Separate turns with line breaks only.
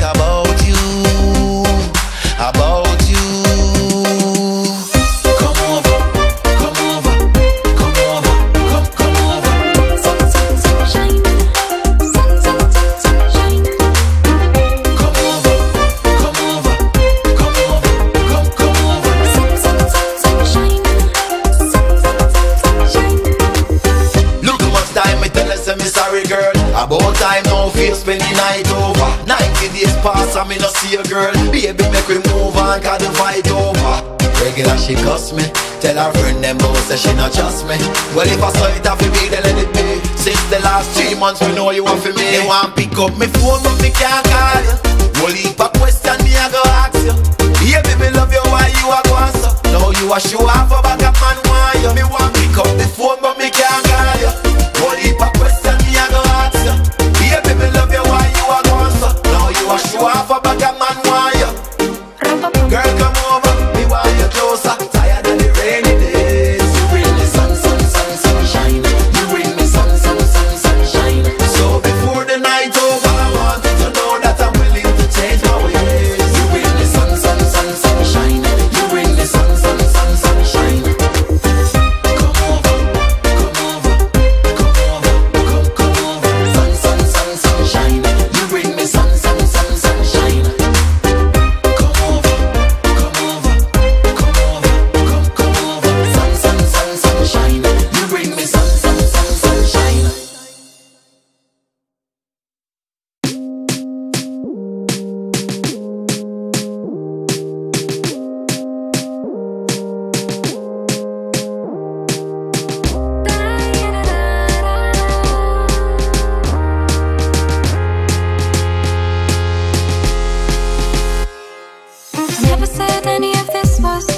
about you, about you. Come over, come over, come over, come over.
Sun, sun, sunshine. Sun, sun, sunshine.
Come over, come over, come over, come over.
Sun, sun, sunshine. Sun, sun, sunshine.
Look how much time me tell her say me sorry girl. About time now feel spend the night over. 90 days pass and me no see a girl. Baby make we move on cause the fight over. Regular she cuss me, tell her friend them both say she not trust me. Well if I saw it have to be then let it be. Since the last 3 months we know you want for me. They want pick up me phone but me can't call you. Whole heap of question me I go ask you. Baby me love you why you a go answer. Now you a show off a bag of man want you. Me want pick up the phone but me can't call you. Whole heap of question me I go ask you. Baby me love you why you a go answer. Now you a show off a bag of man want you. Girl come over, me want you closer. Tired of the rainy days. You bring me sun, sun, sun, sunshine. You bring me sun, sun, sun, sunshine. So before the night over, I want you to know that I'm willing to change my ways. You bring me sun, sun, sun, sunshine. You bring me sun, sun, sun, sunshine. Come over, come over, come over, come over. Sun, sun, sun, sunshine. You bring me sun, sun, sun, sunshine. Come over, come over, come over, come over. Sun, sun, sun, sunshine. You bring me sun, sun, sun, sunshine.
Never said any of this was